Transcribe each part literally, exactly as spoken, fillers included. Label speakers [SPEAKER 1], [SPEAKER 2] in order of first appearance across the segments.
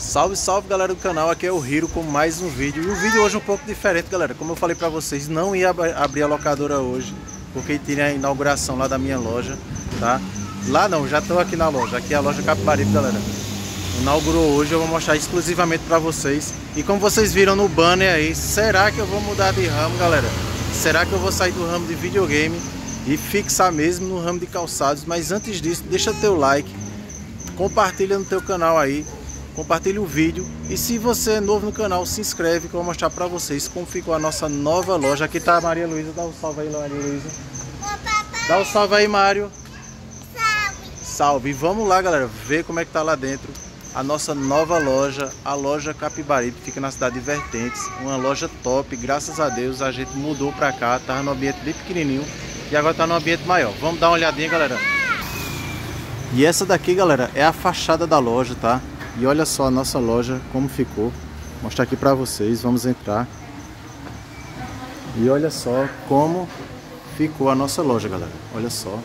[SPEAKER 1] Salve, salve galera do canal, aqui é o Hiro com mais um vídeo. E o vídeo hoje é um pouco diferente, galera. Como eu falei pra vocês, não ia abrir a locadora hoje, porque tinha a inauguração lá da minha loja, tá? Lá não, já estou aqui na loja, aqui é a loja Capibaribe, galera. Inaugurou hoje, eu vou mostrar exclusivamente pra vocês. E como vocês viram no banner aí, será que eu vou mudar de ramo, galera? Será que eu vou sair do ramo de videogame e fixar mesmo no ramo de calçados? Mas antes disso, deixa teu like, compartilha no teu canal aí, compartilhe o vídeo, e se você é novo no canal, se inscreve que eu vou mostrar pra vocês como ficou a nossa nova loja. Aqui tá a Maria Luísa, dá um salve aí, Maria Luísa. Dá um salve aí, Mário. Salve. Salve. E vamos lá, galera, ver como é que tá lá dentro a nossa nova loja, a loja Capibaribe, fica na cidade de Vertentes, uma loja top. Graças a Deus a gente mudou pra cá, tava no ambiente bem pequenininho e agora tá no ambiente maior. Vamos dar uma olhadinha, galera. E essa daqui, galera, é a fachada da loja, tá? E olha só a nossa loja como ficou. Vou mostrar aqui pra vocês, vamos entrar. E olha só como ficou a nossa loja, galera. Olha só.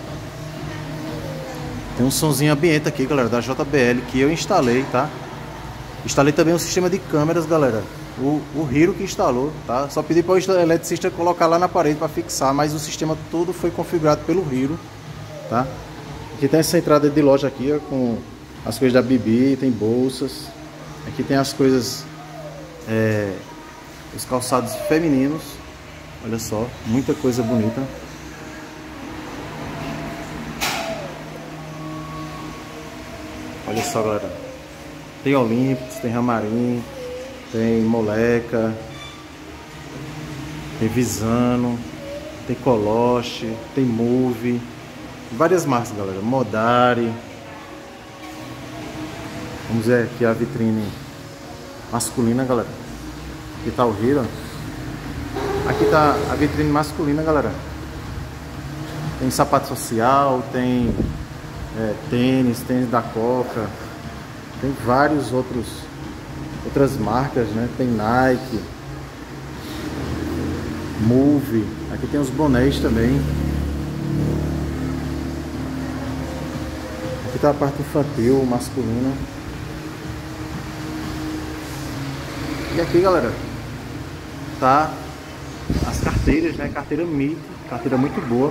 [SPEAKER 1] Tem um sonzinho ambiente aqui, galera, da J B L, que eu instalei, tá? Instalei também um sistema de câmeras, galera. O, o Hiro que instalou, tá? Só pedi para o eletricista colocar lá na parede para fixar, mas o sistema todo foi configurado pelo Hiro, tá? Aqui tem essa entrada de loja aqui, ó, com as coisas da Bibi, tem bolsas. Aqui tem as coisas, é, os calçados femininos. Olha só, muita coisa bonita. Olha só, galera. Tem Olímpicos, tem Ramarim, tem Moleca, tem Visano, tem Coloche, tem Move, várias marcas, galera. Modari. Vamos ver aqui a vitrine masculina, galera. Aqui tá o Hiro. Aqui tá a vitrine masculina, galera. Tem sapato social, tem é, tênis, tênis da Coca. Tem vários outros outras marcas, né? Tem Nike, Move. Aqui tem os bonés também. Aqui tá a parte infantil, masculina. E aqui, galera, tá as carteiras, né? Carteira Mic, carteira muito boa.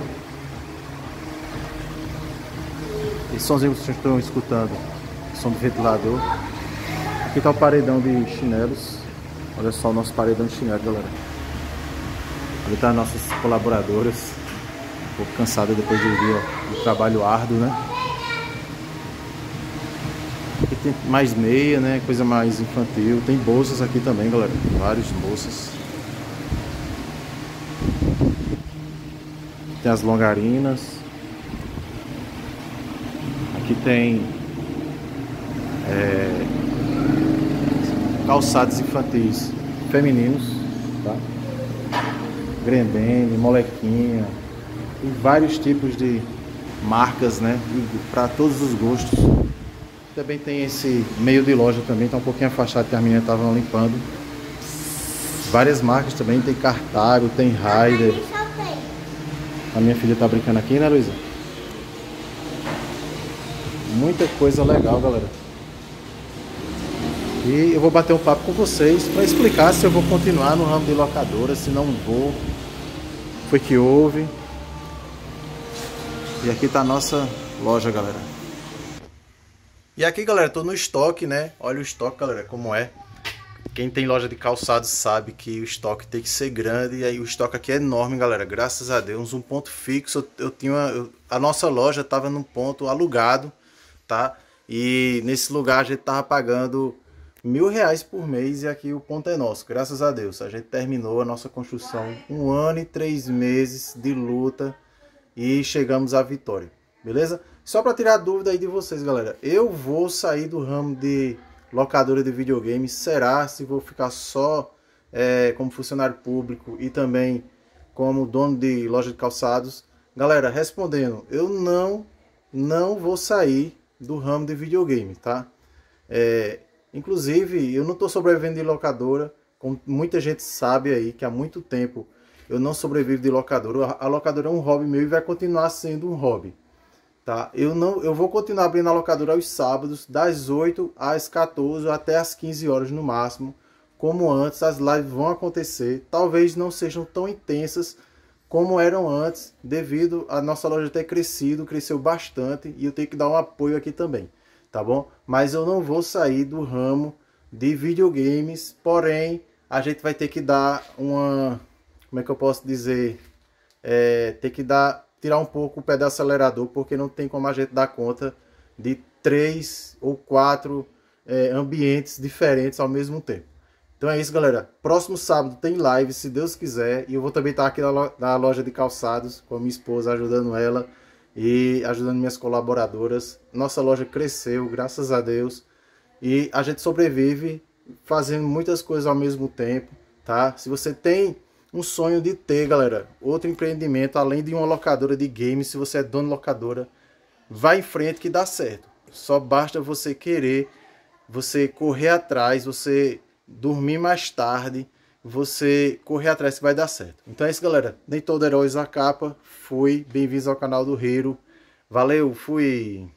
[SPEAKER 1] Esse somzinho que vocês estão escutando, som do ventilador. Aqui tá o paredão de chinelos. Olha só o nosso paredão de chinelos, galera. Ali tá as nossas colaboradoras, um pouco cansada depois do dia do trabalho árduo, né? Aqui tem mais meia, né? Coisa mais infantil. Tem bolsas aqui também, galera. Várias bolsas. Tem as longarinas. Aqui tem é, calçados infantis femininos, tá? Grendene, Molequinha. Tem vários tipos de marcas, né? Para todos os gostos. Também tem esse meio de loja também, tá um pouquinho afastado que as meninas estavam limpando. Várias marcas também, tem Cartago, tem Raider. A minha filha tá brincando aqui, né, Luísa? Muita coisa legal, galera. E eu vou bater um papo com vocês para explicar se eu vou continuar no ramo de locadora, se não vou. Foi que houve. E aqui tá a nossa loja, galera. E aqui, galera, tô no estoque, né? Olha o estoque, galera, como é. Quem tem loja de calçados sabe que o estoque tem que ser grande. E aí o estoque aqui é enorme, galera. Graças a Deus, um ponto fixo. Eu, eu tinha, eu, a nossa loja tava num ponto alugado, tá? E nesse lugar a gente tava pagando mil reais por mês. E aqui o ponto é nosso, graças a Deus. A gente terminou a nossa construção, um ano e três meses de luta, e chegamos à vitória, beleza? Só para tirar a dúvida aí de vocês, galera, eu vou sair do ramo de locadora de videogame. Será se vou ficar só é, como funcionário público e também como dono de loja de calçados? Galera, respondendo, eu não, não vou sair do ramo de videogame, tá? É, inclusive, eu não estou sobrevivendo de locadora, como muita gente sabe aí, que há muito tempo eu não sobrevivo de locadora. A locadora é um hobby meu e vai continuar sendo um hobby. tá? Eu não, eu vou continuar abrindo a locadora aos sábados, das oito às quatorze até às quinze horas no máximo. Como antes, as lives vão acontecer. Talvez não sejam tão intensas como eram antes, devido a nossa loja ter crescido, cresceu bastante, e eu tenho que dar um apoio aqui também, tá bom? Mas eu não vou sair do ramo de videogames, porém, a gente vai ter que dar uma, como é que eu posso dizer, é, ter que dar, tirar um pouco o pé do acelerador, porque não tem como a gente dar conta de três ou quatro é, ambientes diferentes ao mesmo tempo. Então é isso, galera. Próximo sábado tem live, se Deus quiser. E eu vou também estar aqui na loja de calçados com a minha esposa, ajudando ela e ajudando minhas colaboradoras. Nossa loja cresceu, graças a Deus. E a gente sobrevive fazendo muitas coisas ao mesmo tempo, tá? Se você tem um sonho de ter, galera, outro empreendimento, além de uma locadora de games, se você é dono de locadora, vai em frente que dá certo. Só basta você querer, você correr atrás, você dormir mais tarde, você correr atrás que vai dar certo. Então é isso, galera. Nem todo herói usa capa. Fui. Bem-vindos ao canal do Hiro. Valeu, fui!